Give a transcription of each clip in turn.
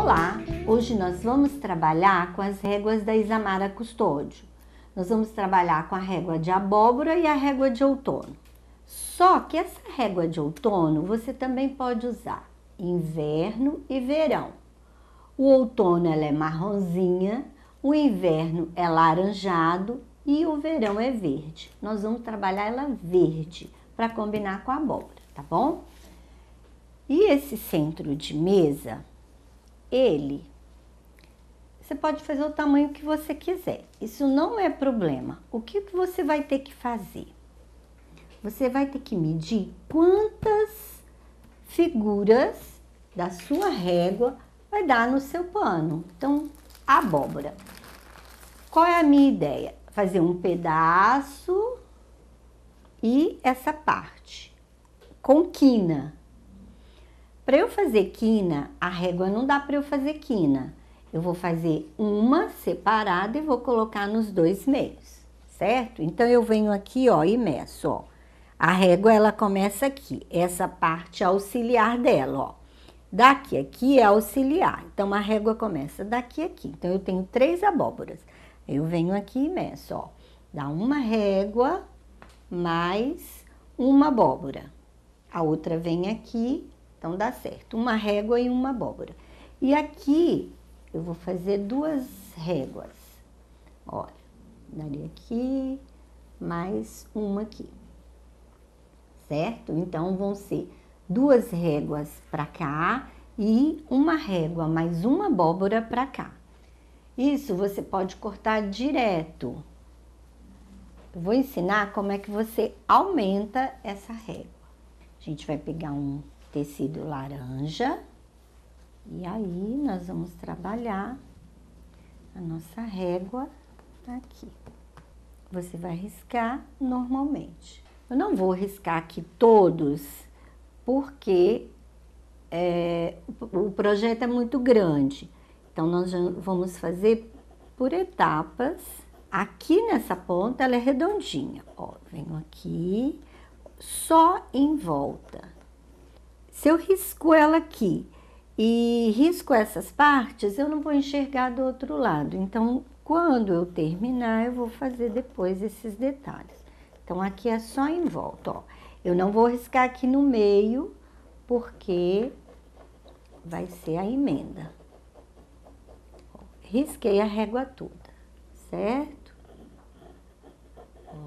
Olá! Hoje nós vamos trabalhar com as réguas da Isamara Custódio. Nós vamos trabalhar com a régua de abóbora e a régua de outono. Só que essa régua de outono você também pode usar inverno e verão. O outono ela é marronzinha, o inverno é laranjado e o verão é verde. Nós vamos trabalhar ela verde para combinar com a abóbora, tá bom? E esse centro de mesa, você pode fazer o tamanho que você quiser. Isso não é problema. O que você vai ter que fazer? Você vai ter que medir quantas figuras da sua régua vai dar no seu pano. Então, a abóbora. Qual é a minha ideia? Fazer um pedaço e essa parte com quina. Para eu fazer quina, a régua não dá para eu fazer quina. Eu vou fazer uma separada e vou colocar nos dois meios, certo? Então, eu venho aqui, ó, e meço, ó. A régua, ela começa aqui, essa parte auxiliar dela, ó. Daqui aqui é auxiliar, então a régua começa daqui a aqui. Então, eu tenho 3 abóboras. Eu venho aqui e meço, ó. Dá uma régua mais uma abóbora. A outra vem aqui, então dá certo. Uma régua e uma abóbora. E aqui, eu vou fazer 2 réguas. Olha, daria aqui, mais uma aqui. Certo? Então, vão ser 2 réguas para cá e uma régua mais uma abóbora para cá. Isso você pode cortar direto. Eu vou ensinar como é que você aumenta essa régua. A gente vai pegar um tecido laranja e aí nós vamos trabalhar a nossa régua aqui. Você vai riscar normalmente. Eu não vou riscar aqui todos, porque o projeto é muito grande. Então, nós vamos fazer por etapas. Aqui nessa ponta, ela é redondinha. Ó, venho aqui, só em volta. Se eu risco ela aqui e risco essas partes, eu não vou enxergar do outro lado. Então, quando eu terminar, eu vou fazer depois esses detalhes. Então, aqui é só em volta, ó. Eu não vou riscar aqui no meio, porque vai ser a emenda. Ó, risquei a régua toda, certo? Ó.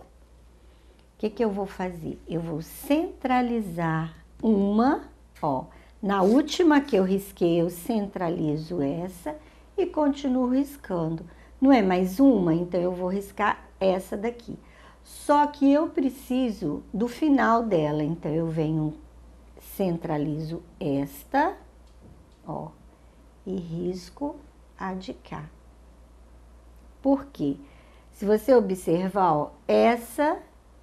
O que eu vou fazer? Eu vou centralizar uma, ó. Na última que eu risquei, eu centralizo essa e continuo riscando. Não é mais uma, então eu vou riscar essa daqui. Só que eu preciso do final dela, então eu venho, centralizo esta, ó, e risco a de cá. Por quê? Se você observar, ó, essa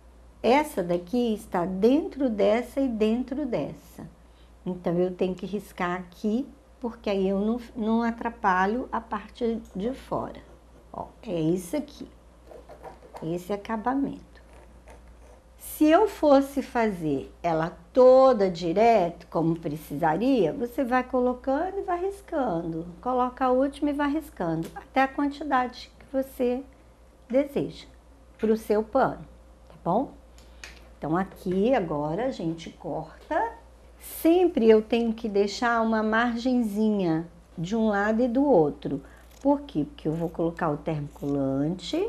daqui está dentro dessa e dentro dessa. Então, eu tenho que riscar aqui, porque aí eu não atrapalho a parte de fora. Ó, é isso aqui. Esse acabamento. Se eu fosse fazer ela toda direto, como precisaria, você vai colocando e vai riscando. Coloca a última e vai riscando, até a quantidade que você deseja para o seu pano, tá bom? Então, aqui agora a gente corta. Sempre eu tenho que deixar uma margenzinha de um lado e do outro. Por quê? Porque eu vou colocar o termocolante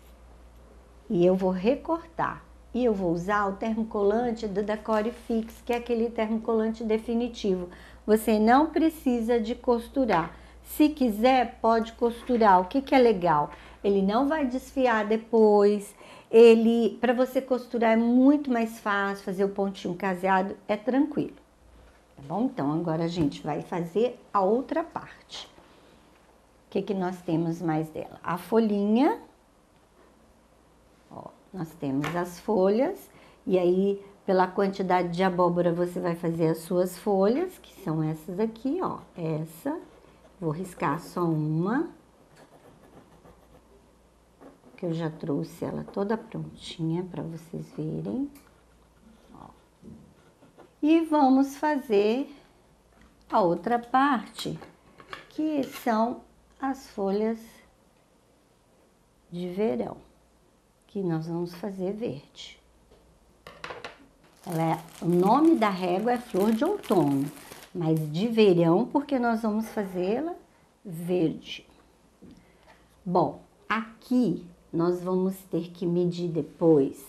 e eu vou recortar. E eu vou usar o termocolante do Decore Fix, que é aquele termocolante definitivo. Você não precisa de costurar. Se quiser, pode costurar. O que é legal? Ele não vai desfiar depois. Para você costurar é muito mais fácil, fazer o pontinho caseado é tranquilo. Tá bom? Então, agora a gente vai fazer a outra parte. O que nós temos mais dela? A folhinha. Ó, nós temos as folhas, e aí, pela quantidade de abóbora, você vai fazer as suas folhas, que são essas aqui, ó. Essa, vou riscar só uma, que eu já trouxe ela toda prontinha para vocês verem. Ó. E vamos fazer a outra parte que são as folhas de verão, que nós vamos fazer verde. O nome da régua é flor de outono, mas de verão porque nós vamos fazê-la verde. Bom, aqui nós vamos ter que medir depois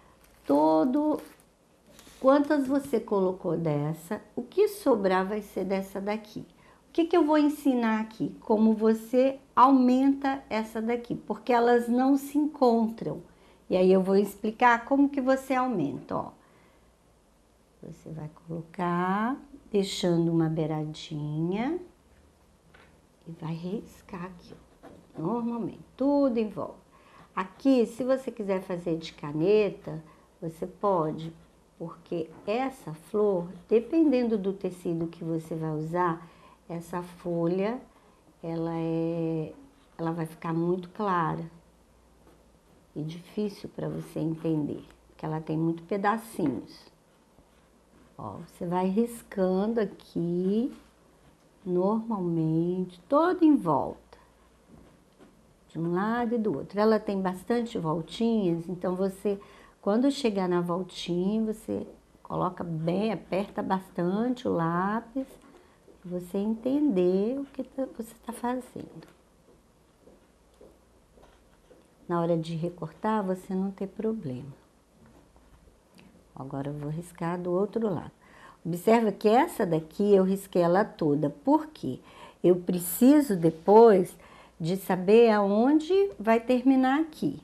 quantas você colocou dessa, o que sobrar vai ser dessa daqui. O que eu vou ensinar aqui? Como você aumenta essa daqui, porque elas não se encontram. E aí eu vou explicar como que você aumenta, ó. Você vai colocar, deixando uma beiradinha e vai riscar aqui, ó, normalmente, tudo em volta. Aqui, se você quiser fazer de caneta, você pode, porque essa flor, dependendo do tecido que você vai usar, essa folha, ela vai ficar muito clara e difícil para você entender, porque ela tem muito pedacinhos. Ó, você vai riscando aqui, normalmente, toda em volta, de um lado e do outro. Ela tem bastante voltinhas, então você, quando chegar na voltinha, você coloca bem, aperta bastante o lápis, para você entender o que você está fazendo. Na hora de recortar, você não tem problema. Agora eu vou riscar do outro lado. Observa que essa daqui eu risquei ela toda. Por quê? Eu preciso depois de saber aonde vai terminar aqui.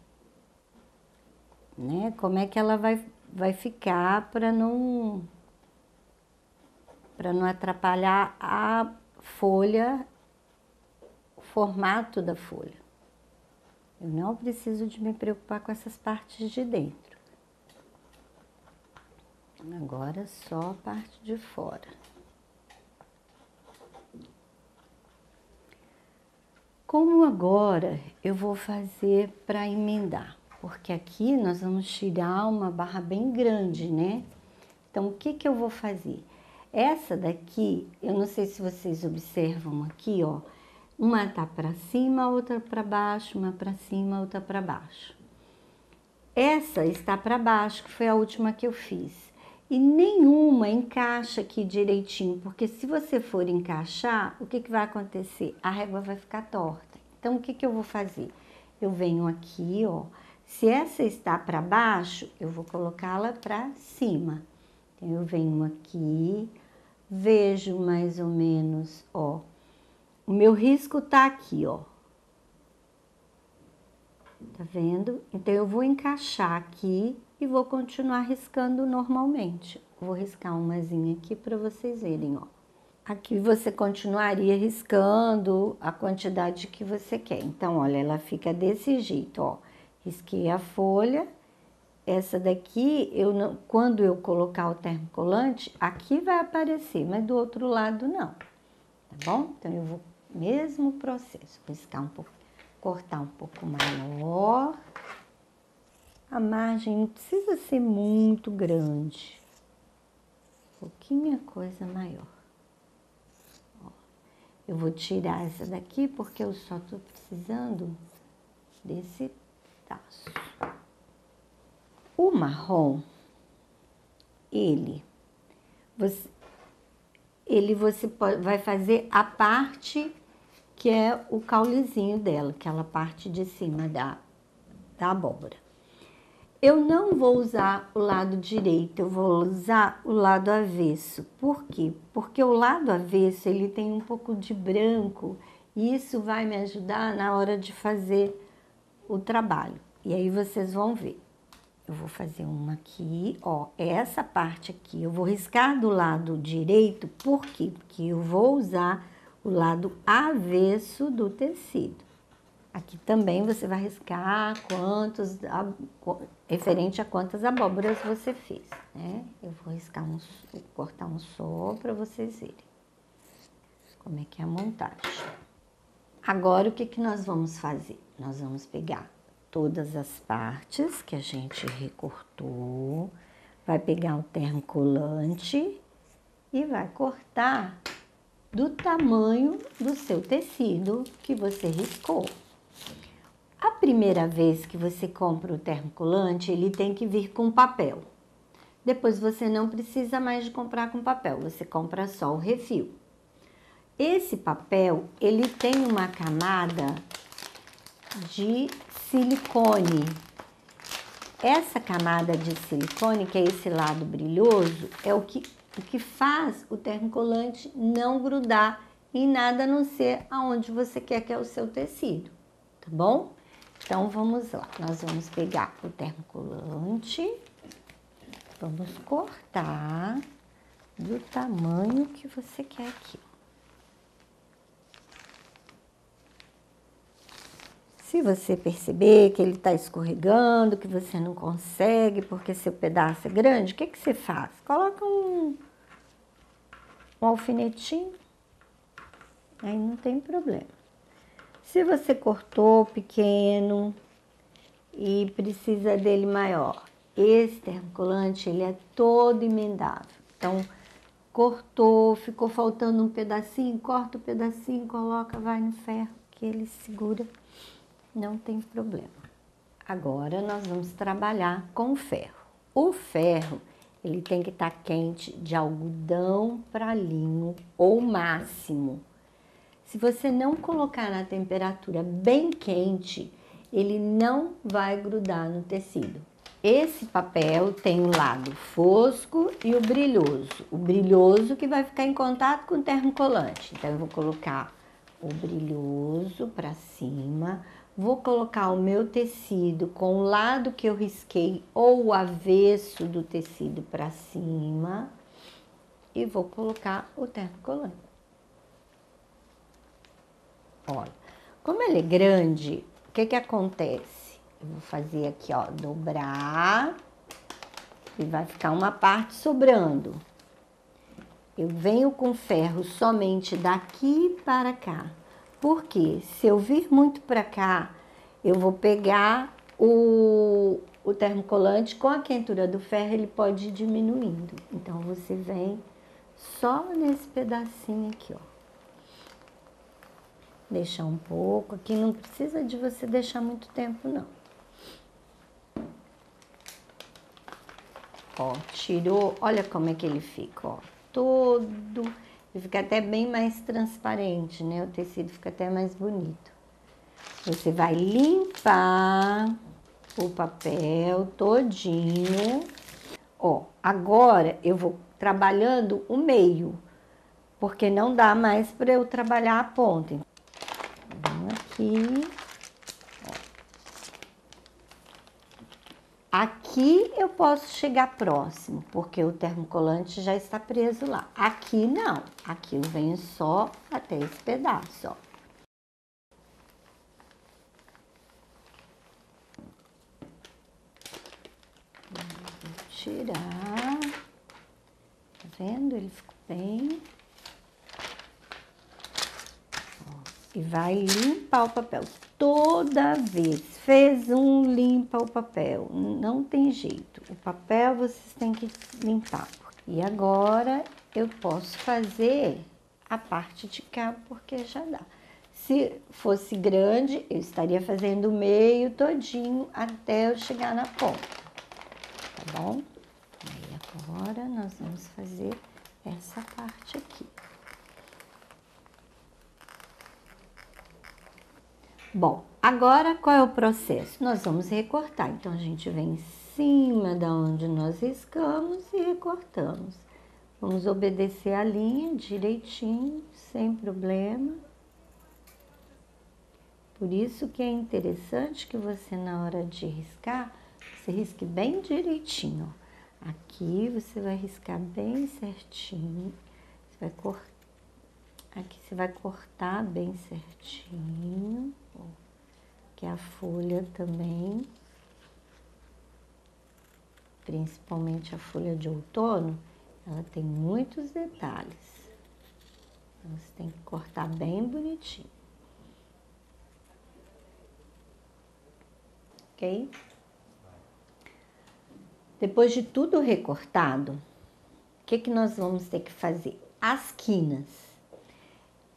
Né? Como é que ela vai ficar para não atrapalhar a folha, o formato da folha. Eu não preciso de me preocupar com essas partes de dentro. Agora só a parte de fora. Como agora eu vou fazer para emendar? Porque aqui nós vamos tirar uma barra bem grande, né? Então, o que eu vou fazer? Essa daqui, eu não sei se vocês observam aqui, ó. Uma tá para cima, outra para baixo, uma para cima, outra para baixo. Essa está para baixo, que foi a última que eu fiz. E nenhuma encaixa aqui direitinho, porque se você for encaixar, o que vai acontecer? A régua vai ficar torta. Então, o que eu vou fazer? Eu venho aqui, ó. Se essa está para baixo, eu vou colocá-la para cima. Então, eu venho aqui, vejo mais ou menos, ó. O meu risco tá aqui, ó. Tá vendo? Então, eu vou encaixar aqui e vou continuar riscando normalmente. Vou riscar umazinha aqui para vocês verem, ó. Aqui você continuaria riscando a quantidade que você quer. Então, olha, ela fica desse jeito, ó. Risquei a folha. Essa daqui, quando eu colocar o termocolante, aqui vai aparecer, mas do outro lado não. Tá bom? Então, eu vou, mesmo processo, vou riscar um pouco, cortar um pouco maior. A margem não precisa ser muito grande. Pouquinha coisa maior. Ó, eu vou tirar essa daqui porque eu só tô precisando desse taço. O marrom, você vai fazer a parte que é o caulezinho dela, aquela parte de cima da abóbora. Eu não vou usar o lado direito, eu vou usar o lado avesso. Por quê? Porque o lado avesso, ele tem um pouco de branco e isso vai me ajudar na hora de fazer o trabalho. E aí vocês vão ver. Eu vou fazer uma aqui, ó, essa parte aqui. Eu vou riscar do lado direito, por quê? Porque eu vou usar o lado avesso do tecido. Aqui também você vai riscar referente a quantas abóboras você fez, né? Eu vou riscar vou cortar um só para vocês verem como é que é a montagem. Agora, o que nós vamos fazer? Nós vamos pegar todas as partes que a gente recortou, vai pegar o termocolante e vai cortar do tamanho do seu tecido que você riscou. A primeira vez que você compra o termocolante, ele tem que vir com papel. Depois você não precisa mais de comprar com papel, você compra só o refil. Esse papel, ele tem uma camada de silicone. Essa camada de silicone, que é esse lado brilhoso, é o que faz o termocolante não grudar em nada a não ser aonde você quer que é o seu tecido, tá bom? Então, vamos lá. Nós vamos pegar o termocolante, vamos cortar do tamanho que você quer aqui. Se você perceber que ele está escorregando, que você não consegue porque seu pedaço é grande, o que você faz? Coloca um alfinetinho, aí não tem problema. Se você cortou pequeno e precisa dele maior, esse termocolante, ele é todo emendável. Então, cortou, ficou faltando um pedacinho, corta o pedacinho, coloca, vai no ferro, que ele segura, não tem problema. Agora, nós vamos trabalhar com o ferro. O ferro, ele tem que estar quente de algodão para linho ou máximo. Se você não colocar na temperatura bem quente, ele não vai grudar no tecido. Esse papel tem o lado fosco e o brilhoso. O brilhoso que vai ficar em contato com o termocolante. Então, eu vou colocar o brilhoso para cima. Vou colocar o meu tecido com o lado que eu risquei ou o avesso do tecido para cima. E vou colocar o termocolante. Olha, como ele é grande, o que acontece? Eu vou fazer aqui, ó, dobrar e vai ficar uma parte sobrando. Eu venho com ferro somente daqui para cá. Porque se eu vir muito para cá, eu vou pegar o termocolante com a quentura do ferro, ele pode ir diminuindo. Então, você vem só nesse pedacinho aqui, ó. Deixar um pouco, aqui não precisa de você deixar muito tempo, não. Ó, tirou, olha como é que ele fica, ó, todo, ele fica até bem mais transparente, né? O tecido fica até mais bonito. Você vai limpar o papel todinho. Ó, agora eu vou trabalhando o meio, porque não dá mais para eu trabalhar a ponta. Aqui, ó. Aqui eu posso chegar próximo, porque o termocolante já está preso lá. Aqui não, aqui eu venho só até esse pedaço, ó. Vou tirar, tá vendo? Ele ficou bem. E vai limpar o papel. Toda vez, fez um, limpa o papel. Não tem jeito. O papel vocês têm que limpar. E agora, eu posso fazer a parte de cá, porque já dá. Se fosse grande, eu estaria fazendo o meio todinho até eu chegar na ponta. Tá bom? Aí agora, nós vamos fazer essa parte aqui. Bom, agora qual é o processo? Nós vamos recortar. Então, a gente vem em cima da onde nós riscamos e recortamos. Vamos obedecer a linha direitinho, sem problema. Por isso que é interessante que você, na hora de riscar, você risque bem direitinho. Aqui você vai riscar bem certinho. Você vai cortar. Aqui você vai cortar bem certinho, ó, que a folha também, principalmente a folha de outono, ela tem muitos detalhes. Então, você tem que cortar bem bonitinho. Ok? Depois de tudo recortado, o que nós vamos ter que fazer? As quinas.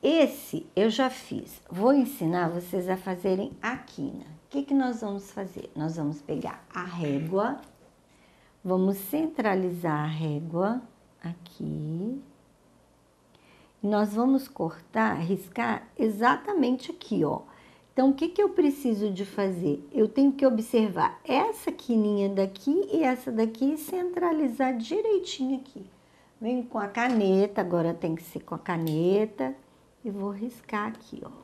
esse eu já fiz. Vou ensinar vocês a fazerem a quina. O que que nós vamos fazer? Nós vamos pegar a régua, vamos centralizar a régua aqui. Nós vamos cortar, riscar exatamente aqui, ó. Então, o que que eu preciso de fazer? Eu tenho que observar essa quininha daqui e essa daqui e centralizar direitinho aqui. Venho com a caneta, agora tem que ser com a caneta, e vou riscar aqui, ó.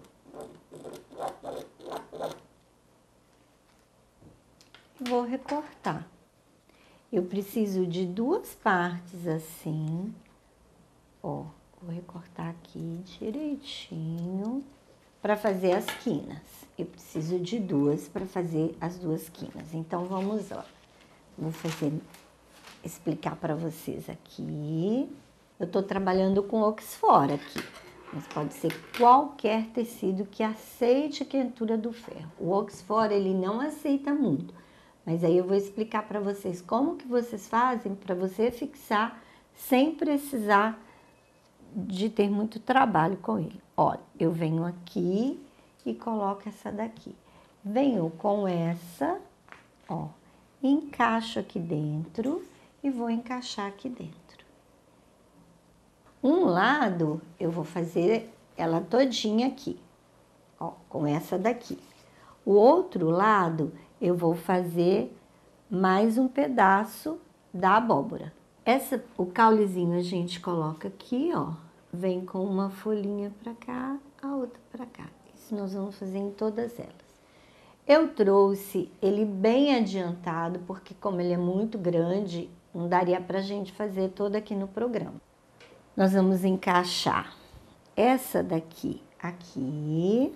E vou recortar. Eu preciso de duas partes assim, ó. Vou recortar aqui direitinho para fazer as quinas. Eu preciso de duas para fazer as duas quinas. Então, vamos lá. Vou explicar para vocês aqui. Eu tô trabalhando com Oxford aqui, mas pode ser qualquer tecido que aceite a quentura do ferro. O Oxford, ele não aceita muito, mas aí eu vou explicar para vocês como que vocês fazem para você fixar sem precisar de ter muito trabalho com ele. Olha, eu venho aqui e coloco essa daqui. Venho com essa, ó, encaixo aqui dentro e vou encaixar aqui dentro. Um lado eu vou fazer ela todinha aqui, ó, com essa daqui. O outro lado eu vou fazer mais um pedaço da abóbora. O caulezinho a gente coloca aqui, ó, vem com uma folhinha pra cá, a outra pra cá. Isso nós vamos fazer em todas elas. Eu trouxe ele bem adiantado, porque como ele é muito grande, não daria pra gente fazer todo aqui no programa. Nós vamos encaixar essa daqui aqui.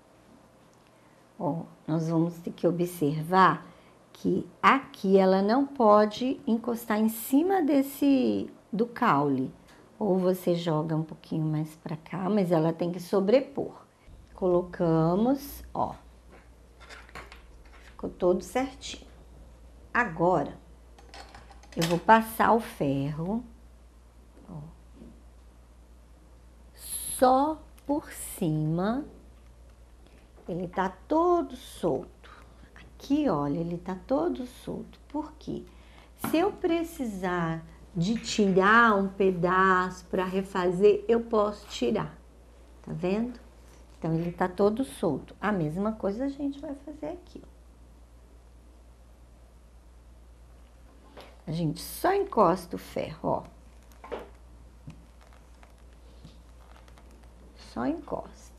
Ó, nós vamos ter que observar que aqui ela não pode encostar em cima do caule. Ou você joga um pouquinho mais pra cá, mas ela tem que sobrepor. Colocamos, ó. Ficou todo certinho. Agora, eu vou passar o ferro, ó, só por cima. Ele tá todo solto. Aqui, olha, ele tá todo solto. Por quê? Se eu precisar de tirar um pedaço para refazer, eu posso tirar. Tá vendo? Então, ele tá todo solto. A mesma coisa a gente vai fazer aqui, ó. A gente só encosta o ferro, ó. Só encosta.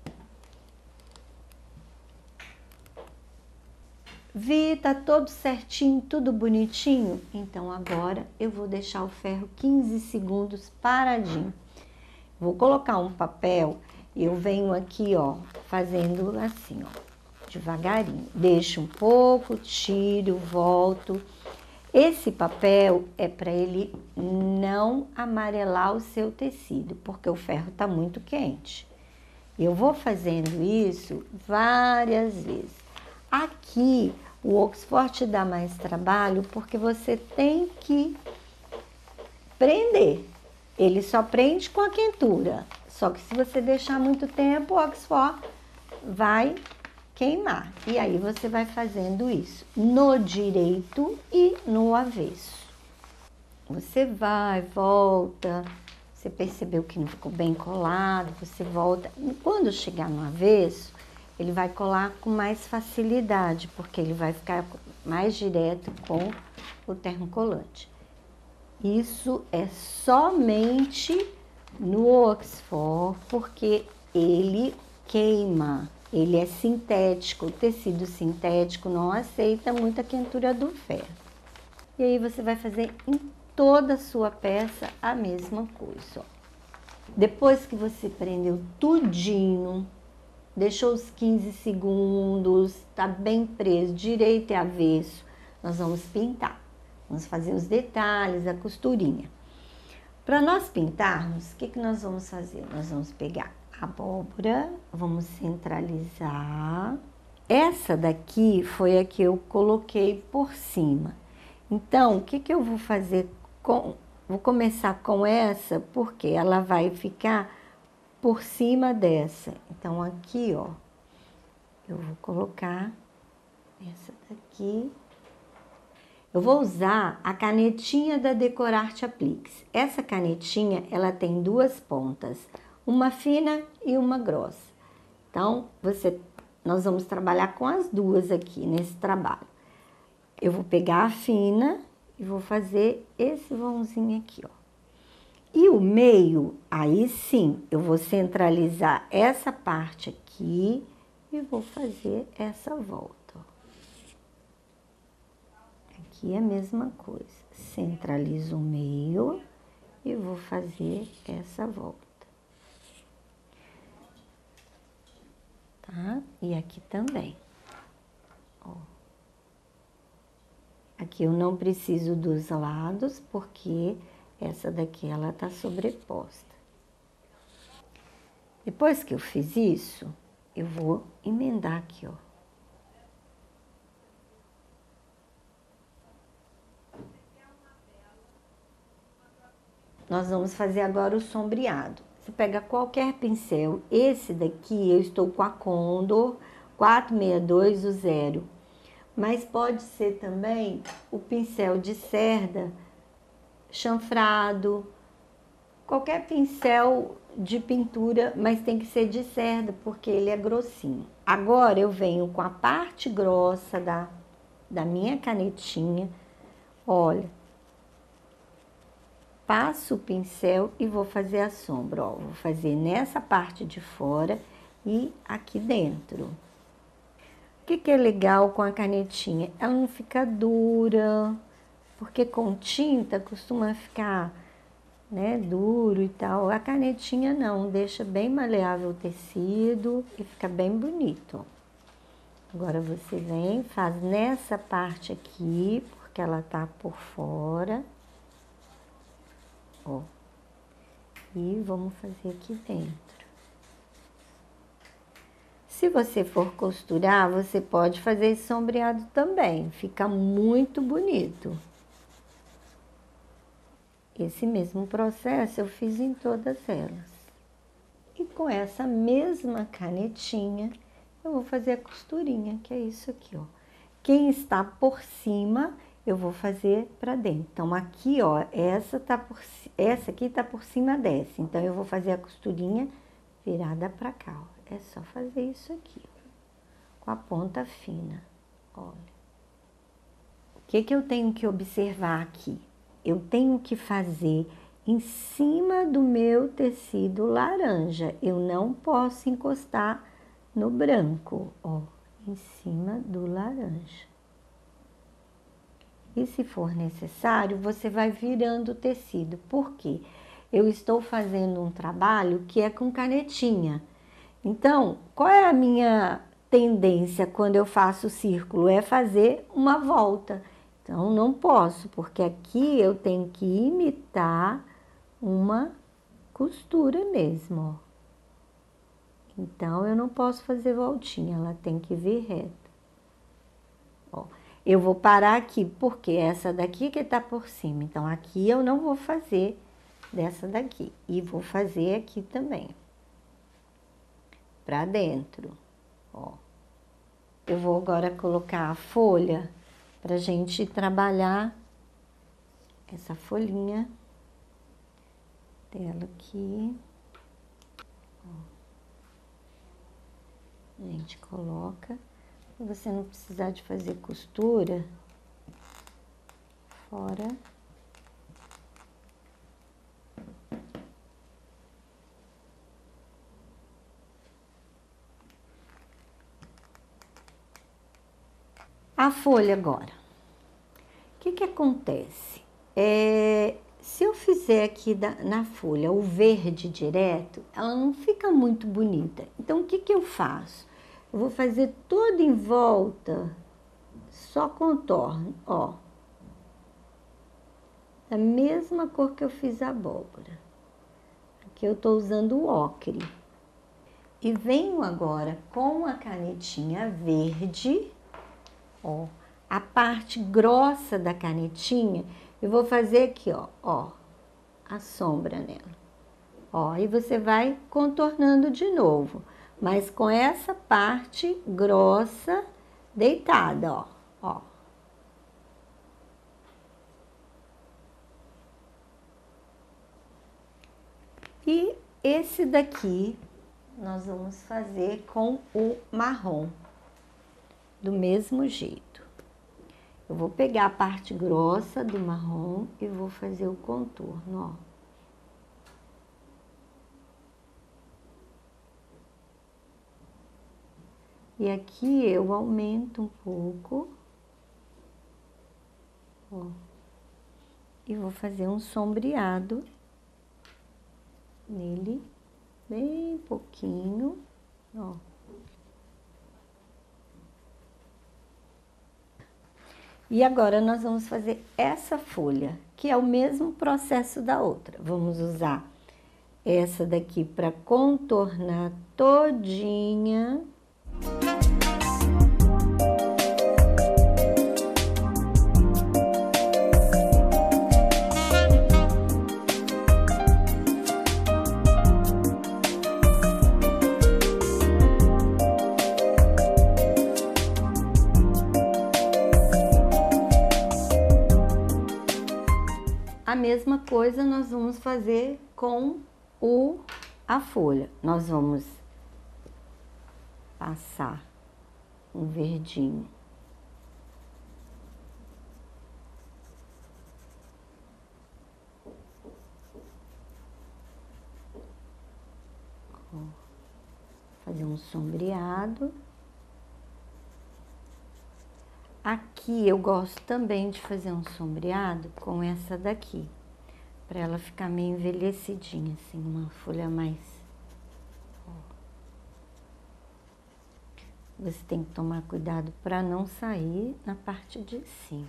Vi, tá todo certinho, tudo bonitinho? Então, agora eu vou deixar o ferro 15 segundos paradinho. Vou colocar um papel e eu venho aqui, ó, fazendo assim, ó, devagarinho. Deixo um pouco, tiro, volto. Esse papel é para ele não amarelar o seu tecido, porque o ferro tá muito quente. Eu vou fazendo isso várias vezes. Aqui, o Oxford te dá mais trabalho porque você tem que prender. Ele só prende com a quentura. Só que se você deixar muito tempo, o Oxford vai queimar. E aí você vai fazendo isso no direito e no avesso. Você vai, volta. Você percebeu que não ficou bem colado, você volta. Quando chegar no avesso, ele vai colar com mais facilidade, porque ele vai ficar mais direto com o termocolante. Isso é somente no Oxford, porque ele queima, ele é sintético, o tecido sintético não aceita muita quentura do ferro. E aí você vai fazer em toda a sua peça a mesma coisa, ó. Depois que você prendeu tudinho, deixou os 15 segundos, tá bem preso, direito e avesso, nós vamos pintar. Vamos fazer os detalhes, a costurinha. Para nós pintarmos, o que que nós vamos fazer? Nós vamos pegar a abóbora, vamos centralizar. Essa daqui foi a que eu coloquei por cima. Então, o que que eu vou fazer? Vou começar com essa, porque ela vai ficar por cima dessa. Então, aqui, ó, eu vou colocar essa daqui. Eu vou usar a canetinha da Decorarte Apliques. Essa canetinha, ela tem duas pontas, uma fina e uma grossa. Então, nós vamos trabalhar com as duas aqui nesse trabalho. Eu vou pegar a fina e vou fazer esse vãozinho aqui, ó. E o meio, aí sim, eu vou centralizar essa parte aqui e vou fazer essa volta, ó. Aqui é a mesma coisa. Centralizo o meio e vou fazer essa volta. Tá? E aqui também. Ó. Aqui eu não preciso dos lados, porque essa daqui ela tá sobreposta. Depois que eu fiz isso, eu vou emendar aqui, ó. Nós vamos fazer agora o sombreado. Você pega qualquer pincel, esse daqui eu estou com a Condor 462 mas pode ser também o pincel de cerda chanfrado, qualquer pincel de pintura, mas tem que ser de cerda, porque ele é grossinho. Agora eu venho com a parte grossa da minha canetinha, olha, passo o pincel e vou fazer a sombra, ó, vou fazer nessa parte de fora e aqui dentro. O que é legal com a canetinha? Ela não fica dura, porque com tinta costuma ficar, né, duro e tal. A canetinha não, deixa bem maleável o tecido e fica bem bonito, ó. Agora você vem, faz nessa parte aqui, porque ela tá por fora. Ó, e vamos fazer aqui dentro. Se você for costurar, você pode fazer esse sombreado também, fica muito bonito. Esse mesmo processo eu fiz em todas elas. E com essa mesma canetinha, eu vou fazer a costurinha, que é isso aqui, ó. Quem está por cima, eu vou fazer para dentro. Então, aqui, ó, essa aqui tá por cima dessa. Então, eu vou fazer a costurinha virada para cá, ó. É só fazer isso aqui, ó, com a ponta fina, olha. O que eu tenho que observar aqui? Eu tenho que fazer em cima do meu tecido laranja. Eu não posso encostar no branco, ó, em cima do laranja. E se for necessário, você vai virando o tecido. Por quê? Eu estou fazendo um trabalho que é com canetinha. Então, qual é a minha tendência quando eu faço o círculo? É fazer uma volta. Então, não posso, porque aqui eu tenho que imitar uma costura mesmo, ó. Então, eu não posso fazer voltinha, ela tem que vir reta. Ó, eu vou parar aqui, porque essa daqui que tá por cima. Então, aqui eu não vou fazer dessa daqui. E vou fazer aqui também. Pra dentro, ó. Eu vou agora colocar a folha pra gente trabalhar essa folhinha dela aqui. Ó. A gente coloca, pra você não precisar de fazer costura fora. A folha agora. O que acontece? Se eu fizer aqui na folha o verde direto, ela não fica muito bonita. Então, o que eu faço? Eu vou fazer toda em volta, só contorno, ó. Da mesma cor que eu fiz a abóbora. Aqui eu tô usando o ocre. E venho agora com a canetinha verde, ó, a parte grossa da canetinha, eu vou fazer aqui, ó, a sombra nela. Ó, aí você vai contornando de novo, mas com essa parte grossa deitada, ó, ó. E esse daqui nós vamos fazer com o marrom, do mesmo jeito. Eu vou pegar a parte grossa do marrom e vou fazer o contorno, ó. E aqui eu aumento um pouco, ó, e vou fazer um sombreado nele, bem pouquinho, ó. E agora nós vamos fazer essa folha, que é o mesmo processo da outra. Vamos usar essa daqui para contornar todinha. A mesma coisa nós vamos fazer com a folha. Nós vamos passar um verdinho. Ó, fazer um sombreado. Aqui eu gosto também de fazer um sombreado com essa daqui, para ela ficar meio envelhecidinha, assim, uma folha mais... Ó. Você tem que tomar cuidado para não sair na parte de cima.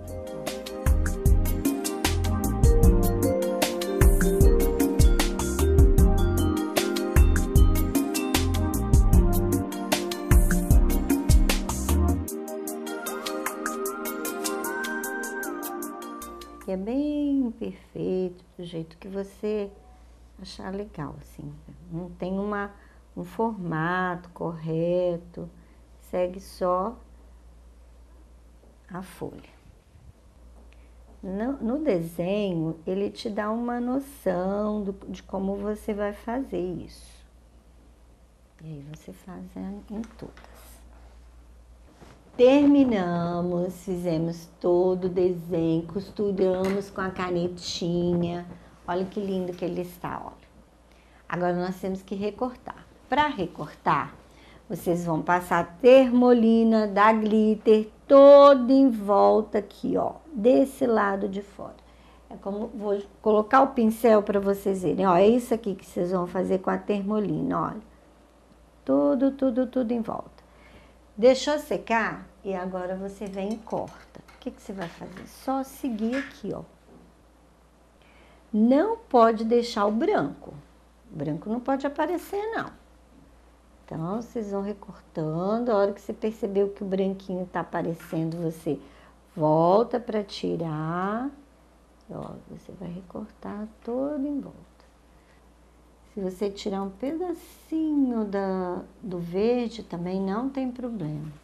É bem perfeito, do jeito que você achar legal, assim. Não tem um formato correto, segue só a folha. No desenho, ele te dá uma noção de como você vai fazer isso. E aí você faz em todas. Terminamos, fizemos todo o desenho, costuramos com a canetinha. Olha que lindo que ele está, olha. Agora nós temos que recortar. Para recortar, vocês vão passar termolina da glitter toda em volta aqui, ó, desse lado de fora. É como, vou colocar o pincel para vocês verem, ó, é isso aqui que vocês vão fazer com a termolina, olha. Tudo em volta. Deixou secar e agora você vem e corta. O que você vai fazer? Só seguir aqui, ó. Não pode deixar o branco. O branco não pode aparecer, não. Então, vocês vão recortando. A hora que você percebeu que o branquinho tá aparecendo, você volta para tirar. Ó, você vai recortar todo em volta. Se você tirar um pedacinho do verde também não tem problema.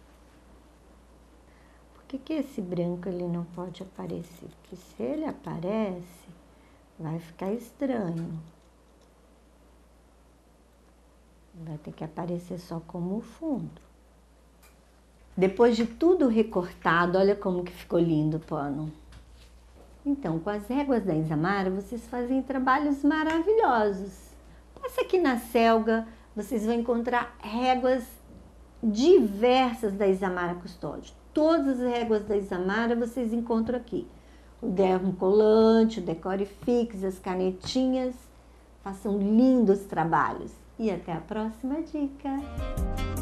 Por que esse branco ele não pode aparecer? Porque se ele aparece, vai ficar estranho. Vai ter que aparecer só como fundo. Depois de tudo recortado, olha como que ficou lindo o pano. Então, com as réguas da Isamara, vocês fazem trabalhos maravilhosos. Passa aqui na Selga, vocês vão encontrar réguas diversas da Isamara Custódio. Todas as réguas da Isamara vocês encontram aqui. O dermocolante, o Decore Fix, as canetinhas. Façam lindos trabalhos. E até a próxima dica!